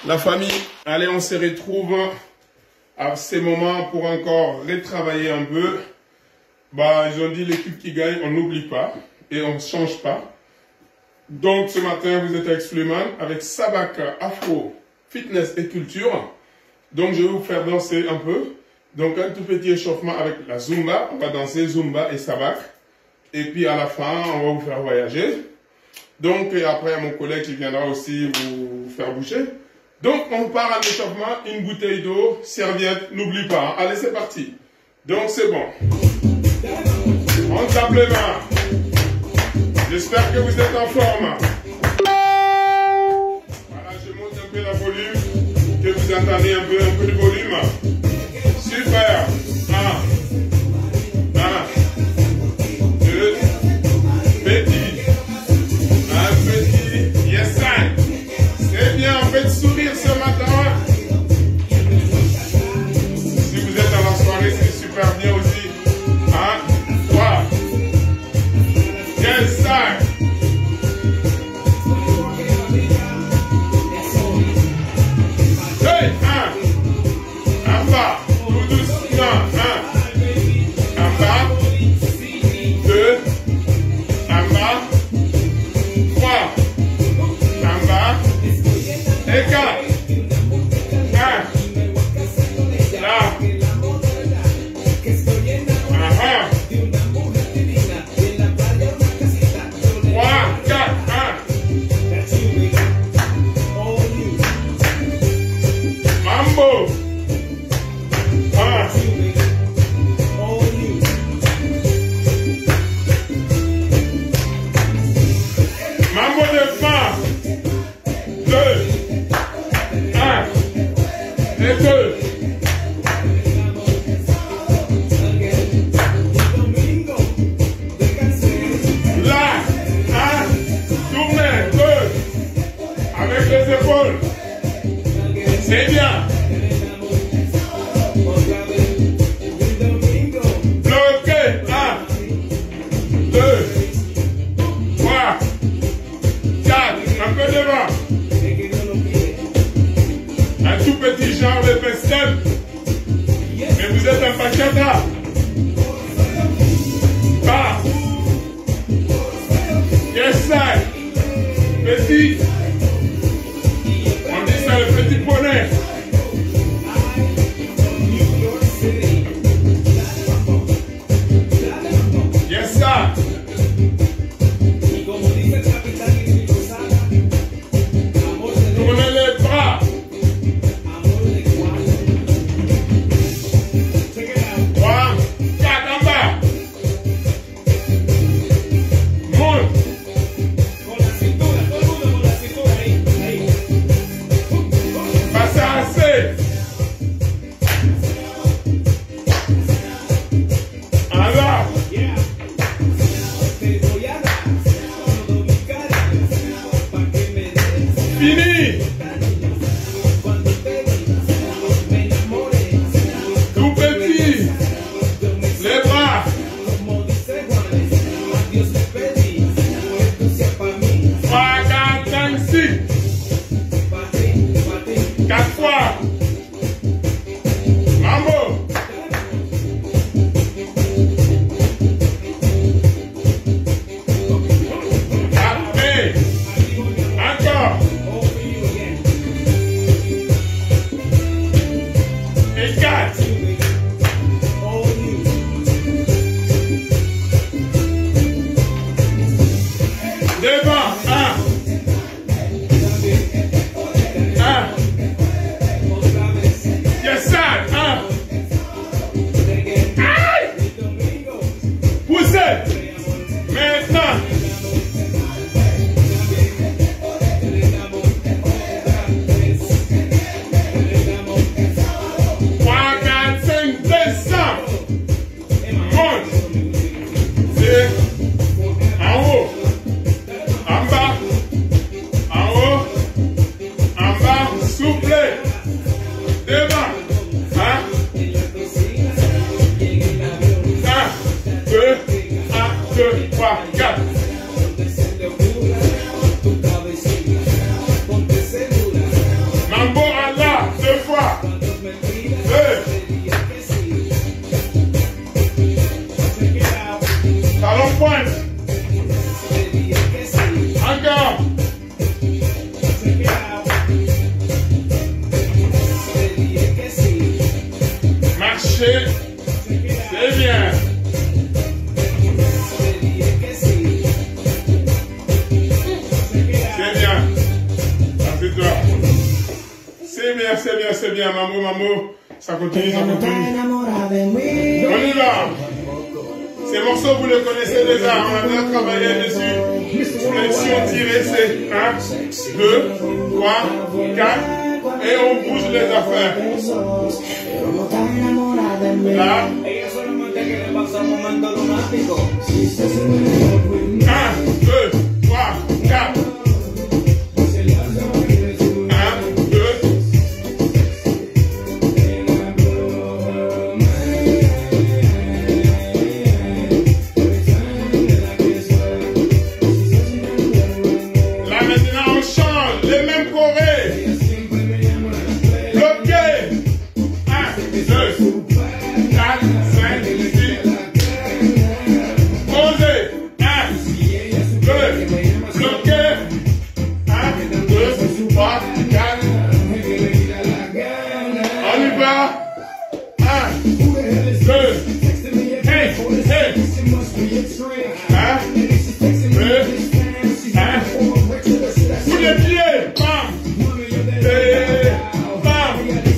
La famille, allez, on se retrouve à ces moments pour encore retravailler un peu. Bah, ils ont dit l'équipe qui gagne, on n'oublie pas et on ne change pas. Donc ce matin, vous êtes avec Suleiman, avec Sabak Afro, Fitness et Culture. Donc je vais vous faire danser un peu. Donc un tout petit échauffement avec la Zumba. On va danser Zumba et Sabak. Et puis à la fin, on va vous faire voyager. Donc et après, mon collègue qui viendra aussi vous faire bouger. Donc on part à l'échauffement, une bouteille d'eau, serviette, n'oublie pas. Allez, c'est parti. Donc c'est bon. On tape les mains. J'espère que vous êtes en forme. Voilà, je monte un peu la volume, que vous entendez un peu de volume. Super. 1, 2, petit. Un petit. Yes, 5. C'est bien, on fait sourire ce matin. Si vous êtes dans la soirée, c'est super bien aussi. 1, 3. Yes, 5. Hey, 1. En bas. Tout doucement. 1. En bas. 2. En bas. 3. En bas. Et 4. 1. Là. C'est bien. Bloqué. 1, 2, 3, 4. Un peu devant. Un tout petit genre de step. Mais vous êtes un bachata. Pas. Yes, sir. Petit. On dit ça le petit poney. Yes, sir. Tournez les bras. 3, 4 en bas. Monte. Fini. Tout petit. Les bras. 3, 4, 5, 6. 4 fois. Mambo. Après. Encore. Et 4. Devant. 1. 1. Yes, sir. 1. Aïe. Poussez. Maintenant. 3, 4, 5, 200. Monte. C'est en haut. En bas. En haut. En bas. Soufflez. Devant. 1. 1, 2, 3, 4. Mambo. marcher. C'est bien. C'est bien. Assieds-toi. C'est bien, c'est bien, c'est bien. Mambo, mambo. Ça continue, ça continue. On y va. Ces morceaux, vous les connaissez déjà. On a déjà travaillé dessus. Flexion tirée, c'est 1, 2, 3, 4. Et on bouge les affaires. Là. 1, 2, 3, 4. 1, 2. Là maintenant on change les mêmes chorés. Bloqué. 1, 2, 4, 5, 6. Posé. 1, 2. Bloqué. 1, 2, 3, 4. On y va. 1, 2. Hey, hey. 1, 2. 1. Sous les pieds. Bam. Et bam.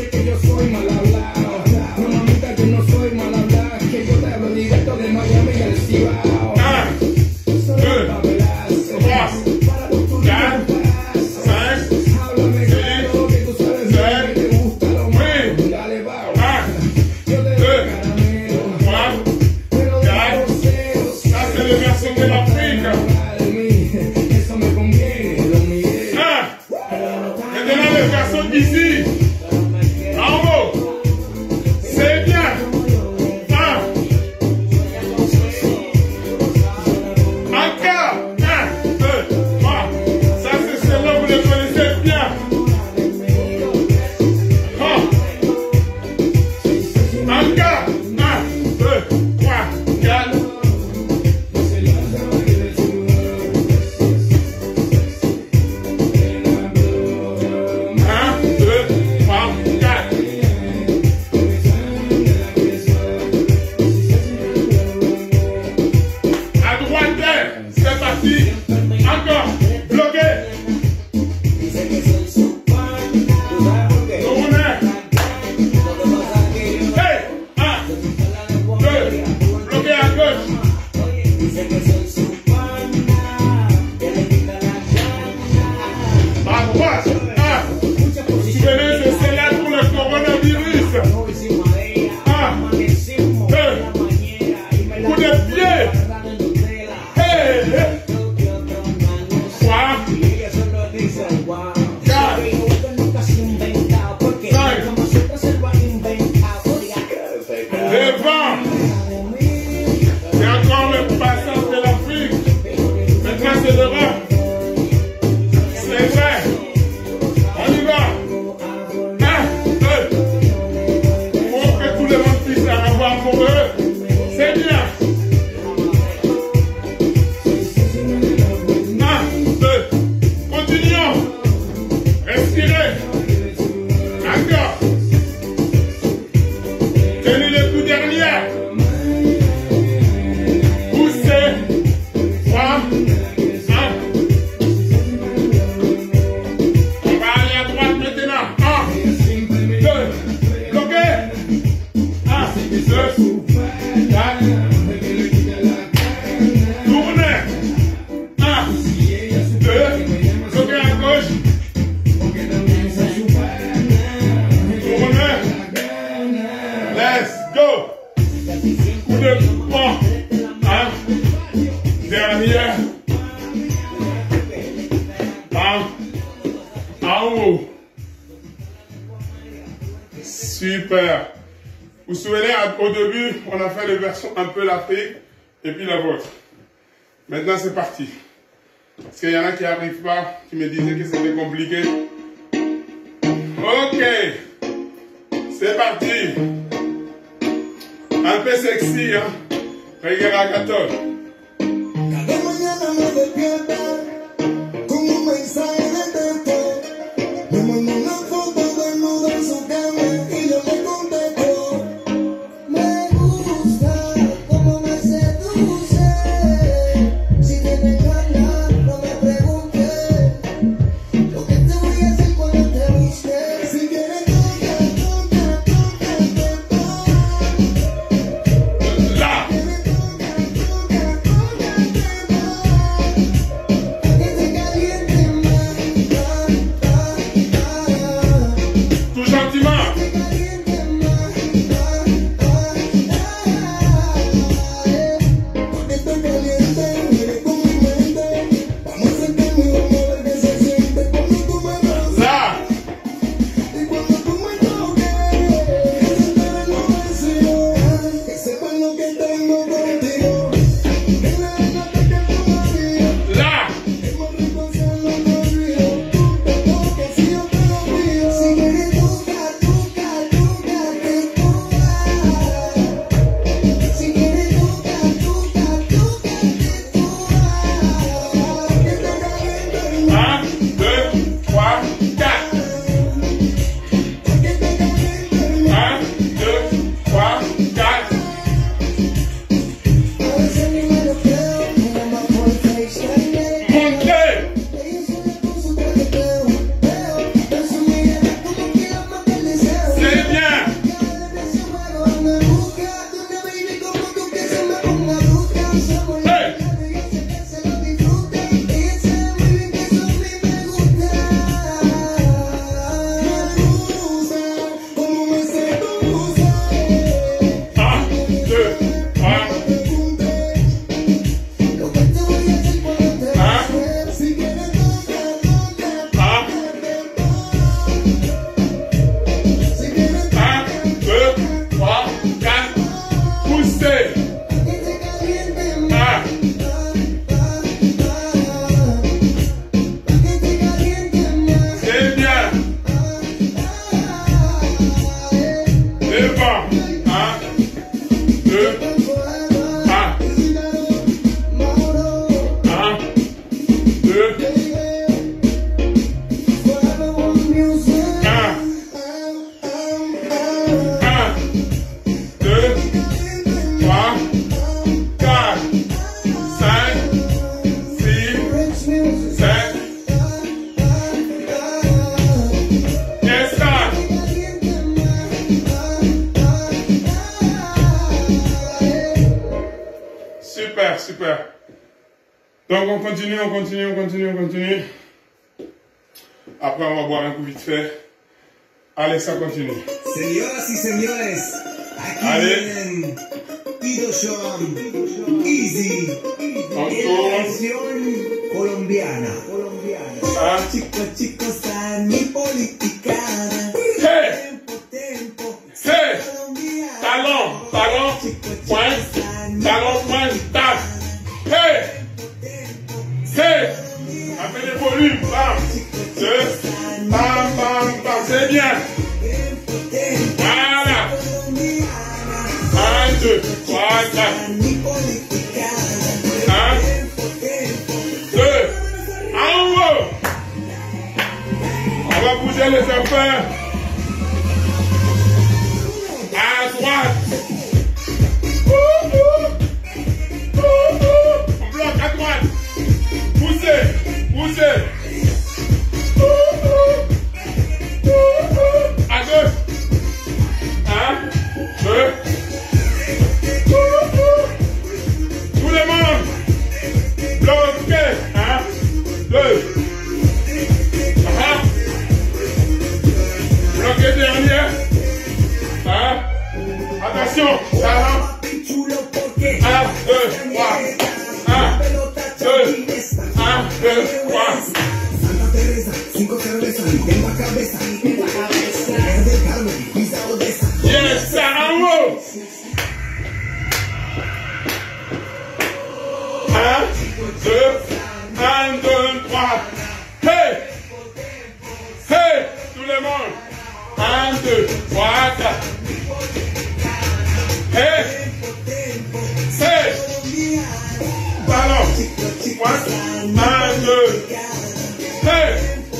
1. Super. Vous vous souvenez, au début, on a fait les versions un peu l'Afrique et puis la vôtre. Maintenant, c'est parti. Parce qu'il y en a qui n'arrivent pas, qui me disaient que c'était compliqué. Ok. C'est parti. Un peu sexy, hein. Reggae Raggaton. Cada mañana me despierta con un mensaje de texto. Me manda una foto desnuda en su cama y yo le contesto. super. Donc on continue. Après on va boire un coup vite fait. Allez, ça continue. Señoras y señores, aquí Allez. vienen Ido Shoam, Easy, Encore. versión colombiana. Ah. Chicos, están mi politicana. Hey. Tempo, Hey. colombiana. Talon, point, tac. Hey. Avec les volumes, bam. Bam, c'est bien. Voilà. 1, 2, 3, 4. 1, 2, en haut. On va bouger les enfants. À droite. On bloque à droite. Poussez. À gauche. 1, 2. Tout le monde. Bloqué. 1, 2. Bloqué dernier. Attention. 1, 2, 3. 1, 2, 3. Santa Teresa, 5 cervezas en la cabeza. Del Carmen, Pisa Odessa. Yes, ça en haut. 1, 2, 3. Hey! Tout le monde. 1, 2, 3, 4. Hey! Ballon. 1, 2. Hey!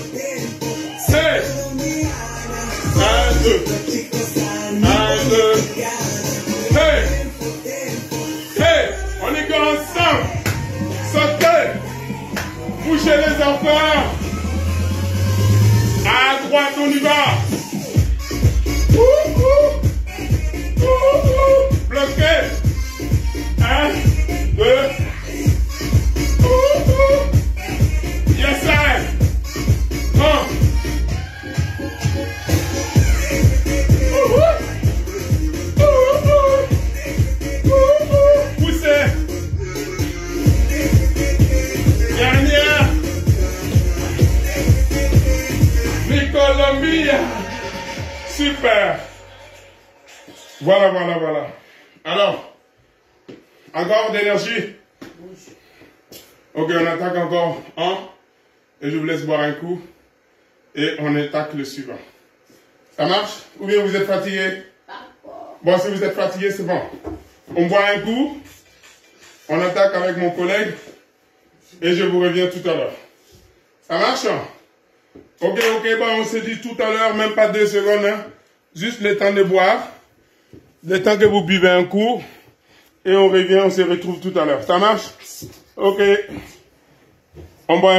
1, 2. 1, 2. Hey! On est ensemble. Sautez. Bougez les enfants. À droite, on y va. Bloqué. 1, 2. Yes, sir. Come. Poussez. Dernière. Colombia. Super. Voilà. Alors, encore d'énergie. Ok, on attaque encore un. Et je vous laisse boire un coup. Et on attaque le suivant. Ça marche? Ou bien vous êtes fatigué? Bon, si vous êtes fatigué, c'est bon. On boit un coup. On attaque avec mon collègue. Et je vous reviens tout à l'heure. Ça marche? Ok, bon, on se dit tout à l'heure, même pas 2 secondes. Hein. Juste le temps de boire. Le temps que vous buvez un coup. Et on revient, on se retrouve tout à l'heure. Ça marche? Ok. On boit un